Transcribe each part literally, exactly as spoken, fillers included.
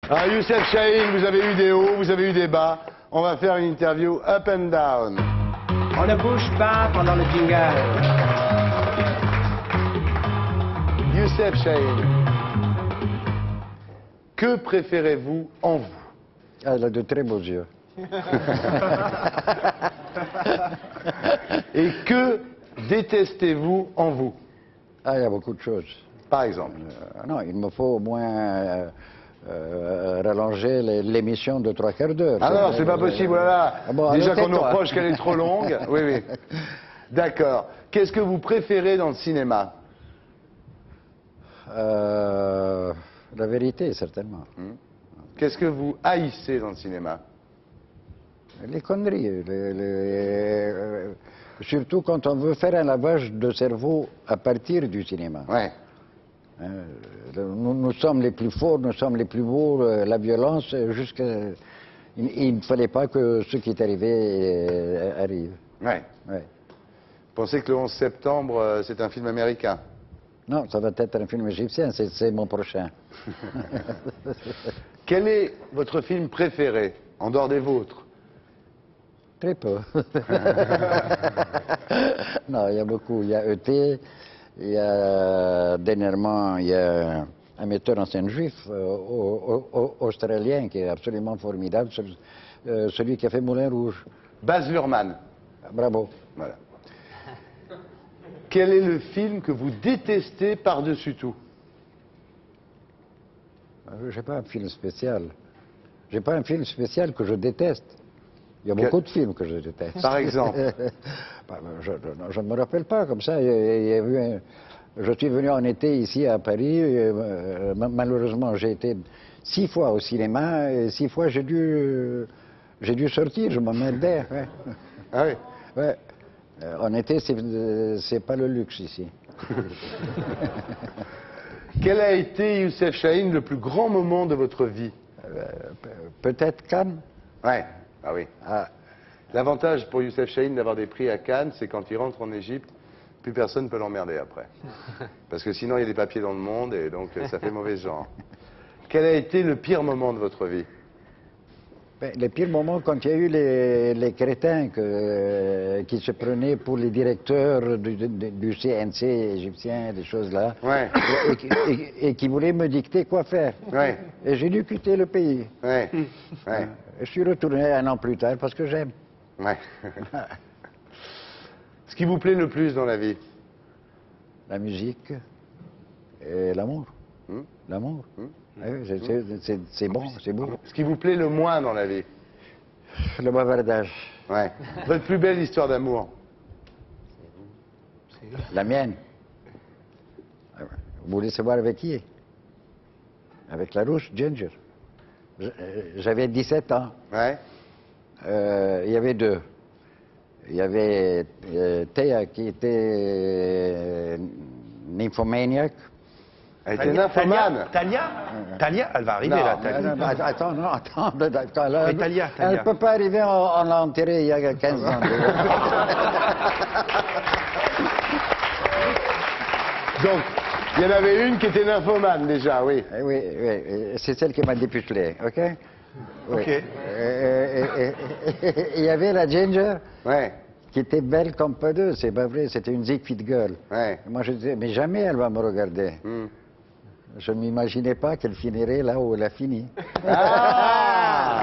Alors, Youssef Chahine, vous avez eu des hauts, vous avez eu des bas. On va faire une interview up and down. On ne bouge pas pendant le jingle. Youssef Chahine, que préférez-vous en vous? Ah, elle a de très beaux yeux. Et que détestez-vous en vous? Ah, il y a beaucoup de choses. Par exemple? Euh, non, il me faut au moins euh, euh, rallonger l'émission de trois quarts d'heure. Ah non, c'est pas possible, voilà. Ah bon, Déjà alors qu'on nous tais-toi. reproche qu'elle est trop longue. Oui, oui. D'accord. Qu'est-ce que vous préférez dans le cinéma? Euh, la vérité, certainement. Hmm. Qu'est-ce que vous haïssez dans le cinéma? Les conneries. les- les- euh, surtout quand on veut faire un lavage de cerveau à partir du cinéma. Ouais. Hein, nous, nous sommes les plus forts, nous sommes les plus beaux, euh, la violence, euh, jusqu'à... Il, il ne fallait pas que ce qui est arrivé euh, arrive. Ouais. Ouais. Vous pensez que le onze septembre, euh, c'est un film américain? Non, ça va être un film égyptien, c'est c'est mon prochain. Quel est votre film préféré, en dehors des vôtres? Très peu. Non, il y a beaucoup. Il y a E T, il y a dernièrement, il y a un metteur en scène juif euh, au- au- au- australien qui est absolument formidable, celui, euh, celui qui a fait Moulin Rouge. Baz Luhrmann. Bravo. Voilà. Quel est le film que vous détestez par-dessus tout? Je n'ai pas un film spécial. J'ai pas un film spécial que je déteste. Il y a Quel- beaucoup de films que je déteste. Par exemple? Bah, je, je- je ne me rappelle pas comme ça. Il y a- il y a eu un- Je suis venu en été ici à Paris. Et, euh, ma- malheureusement, j'ai été six fois au cinéma et six fois j'ai dû, euh, j'ai dû sortir. Je m'emmerdais. Ouais. Ah oui. Ouais. Euh, en été, c'est euh, c'est pas le luxe ici. Quel a été, Youssef Chahine, le plus grand moment de votre vie? Euh, pe- Peut-être Cannes. Ouais. Ah oui. Ah, L'avantage pour Youssef Chahine d'avoir des prix à Cannes, c'est quand il rentre en Égypte, plus personne ne peut l'emmerder après. Parce que sinon, il y a des papiers dans le monde et donc euh, ça fait mauvais genre. Quel a été le pire moment de votre vie? ben, les pires moments, quand il y a eu les, les crétins que, euh, qui se prenaient pour les directeurs du, du- du C N C égyptien, des choses là, Ouais. et, qui- et- et qui voulaient me dicter quoi faire. Ouais. Et j'ai dû quitter le pays. Ouais. Ouais. Je suis retourné un an plus tard parce que j'aime. Ouais. Ce qui vous plaît le plus dans la vie? La musique et l'amour. Hmm? L'amour. Hmm? Ah oui, c'est- c'est- c'est c'est bon, c'est beau. Ce qui vous plaît le moins dans la vie? Le bavardage. Ouais. Votre plus belle histoire d'amour? La mienne. Ah ouais. Vous voulez savoir avec qui? Avec la rousse, Ginger. Je- euh, J'avais dix-sept ans. Ouais. Euh, il y avait deux. Il y avait euh, Théa qui était euh, nymphomaniaque. Elle était nymphomane. Talia Talia, elle va arriver Non, là. Non, Talia. non, att- attends, non, attends. attends, elle- Mais Talia, Elle Talia. ne peut pas arriver, on, on l'a enterrée il y a quinze ans. Donc, il y en avait une qui était nymphomane déjà, oui. Eh oui, oui, eh, c'est celle qui m'a dépucelé, ok? Oui. Ok. Et- et- et- et- Il y avait la Ginger, Ouais. qui était belle comme pas deux, c'est pas vrai, c'était une Siegfried girl. Ouais. Moi je disais, mais jamais elle va me regarder. Hmm. Je ne m'imaginais pas qu'elle finirait là où elle a fini. Ah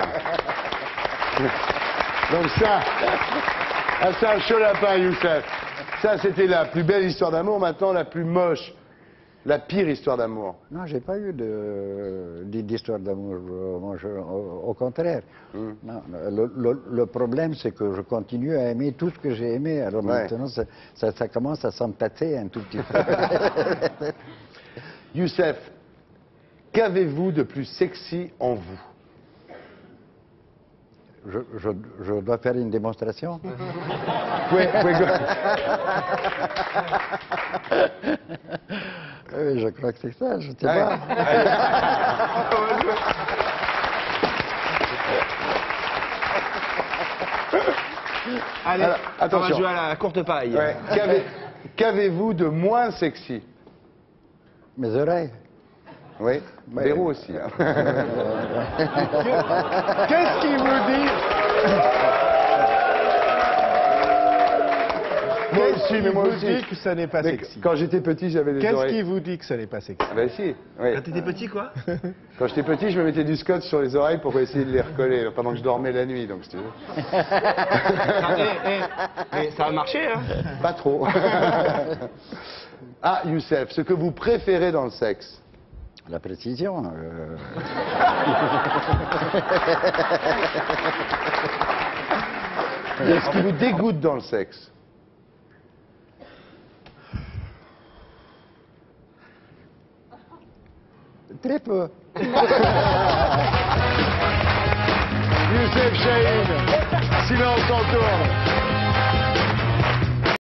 Donc ça, ah, c'est un chaud lapin, Youssef. Ça, c'était la plus belle histoire d'amour. Maintenant, la plus moche, la pire histoire d'amour. Non, j'ai pas eu de- d'histoire d'amour, euh, moi, je- au, au contraire. Hmm. Non, le, le- le problème, c'est que je continue à aimer tout ce que j'ai aimé. Alors Ouais. maintenant, ça, ça- ça commence à s'empâter un tout petit peu. Youssef, qu'avez-vous de plus sexy en vous? je, je- je dois faire une démonstration. Oui, oui, Oui, je crois que c'est ça, je sais Ouais. pas. Allez, Alors, on va attention. jouer à la courte paille. Ouais. Qu'avez- Qu'avez-vous de moins sexy? Mes oreilles. Oui, Ouais. Béraud aussi. Hein. Qu'est-ce qui vous dit Moi Qu'est-ce aussi, qui mais moi vous aussi. dit que ça n'est pas Mais sexy? quand j'étais petit, j'avais des Qu'est-ce oreilles. qui vous dit que ça n'est pas sexy? Ah ben si, oui. Quand t'étais petit, quoi? Quand j'étais petit, je me mettais du scotch sur les oreilles pour essayer de les recoller pendant que je dormais la nuit, donc si tu veux. Ah, eh, eh, eh, ça a marché, hein? Pas trop. Ah, Youssef, ce que vous préférez dans le sexe? La précision. euh, Et ce qui vous dégoûte dans le sexe? Très peu. Youssef Chahine, silence en tourne.